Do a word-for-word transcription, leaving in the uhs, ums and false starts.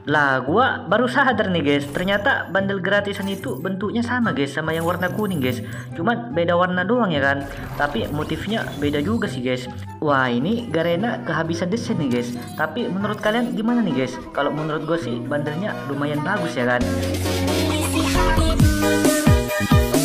Lah, gua baru sadar nih guys, ternyata bundle gratisan itu bentuknya sama guys sama yang warna kuning guys. Cuman beda warna doang ya kan. Tapi motifnya beda juga sih guys. Wah, ini Garena kehabisan desain nih guys. Tapi menurut kalian gimana nih guys? Kalau menurut gue sih bandelnya lumayan bagus ya kan.